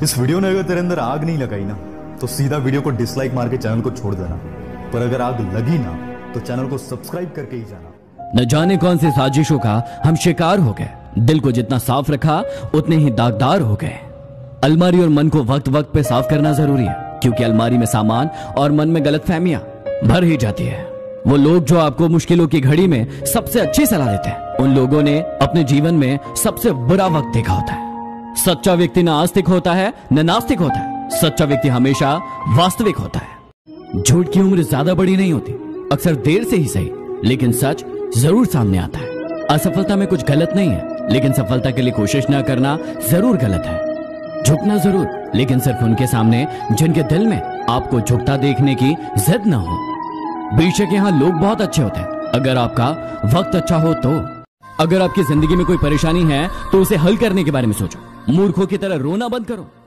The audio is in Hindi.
इस वीडियो ने अगर तेरे अंदर आग नहीं लगाई ना तो सीधा वीडियो को डिसलाइक मार के चैनल को छोड़ देना, पर अगर आग लगी ना तो चैनल को सब्सक्राइब करके ही जाना। न जाने कौन सी साजिशों का हम शिकार हो गए। दिल को जितना साफ रखा उतने ही दागदार हो गए। अलमारी और मन को वक्त वक्त पे साफ करना जरूरी है, क्योंकि अलमारी में सामान और मन में गलतफहमियां भर ही जाती है। वो लोग जो आपको मुश्किलों की घड़ी में सबसे अच्छी सलाह देते हैं, उन लोगों ने अपने जीवन में सबसे बुरा वक्त देखा होता है। सच्चा व्यक्ति न आस्तिक होता है न नास्तिक होता है। सच्चा व्यक्ति हमेशा वास्तविक होता है। झूठ की उम्र ज्यादा बड़ी नहीं होती, अक्सर देर से ही सही, लेकिन सच जरूर सामने आता है। असफलता में कुछ गलत नहीं है, लेकिन सफलता के लिए कोशिश न करना जरूर गलत है। झुकना जरूर, लेकिन सिर्फ उनके सामने जिनके दिल में आपको झुकता देखने की जिद ना हो। बेशक यहाँ लोग बहुत अच्छे होते हैं, अगर आपका वक्त अच्छा हो तो। अगर आपकी जिंदगी में कोई परेशानी है तो उसे हल करने के बारे में सोचो। मूर्खों की तरह रोना बंद करो।